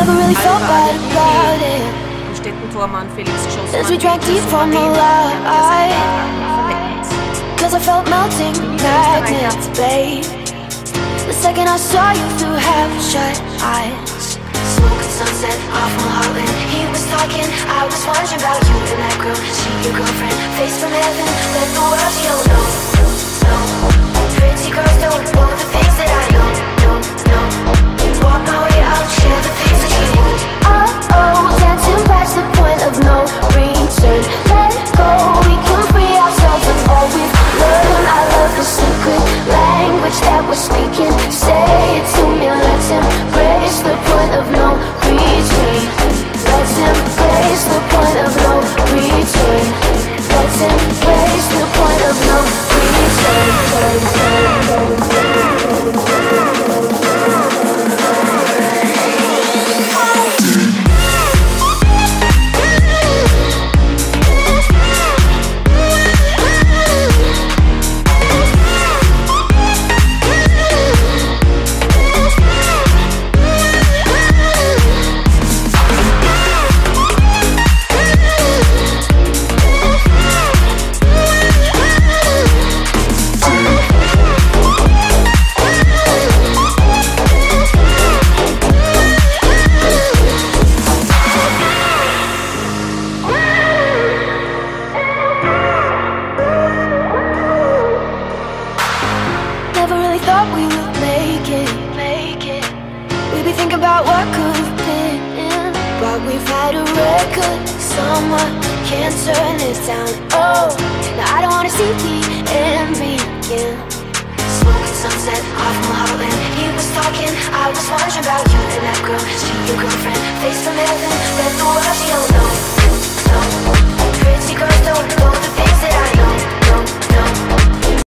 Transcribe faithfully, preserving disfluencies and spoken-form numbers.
Never really felt bad about it. Am Stettentormann Felix geschossen. As we drank deep from the light, cause I felt melting magnets, babe. The second I saw you through half-shut eyes. Smoking sunset off Mulholland. He was talking, I was wondering about you and that girl. She your girlfriend, face from heaven. Let the world feel no, no. Pretty girls don't know the things that I know, no, no. Walk my way out, share the things that you want. Oh, oh, dancing past the point of no return. Let go, we can free ourselves of all we've learned. I love the secret language that we're speaking. Say it to me, let's embrace the point of no return. Let's embrace the point of no return. Let's embrace the point of no Never really thought we would make it, make it. We be thinking about what could have been, but we've had a record. Someone can't turn this down. Oh, now I don't wanna see the end begin. Smoking sunset off Mulholland. He was talking, I was wondering about you and that girl. She your girlfriend, face from heaven. Let the world feel no, no. Pretty girls don't know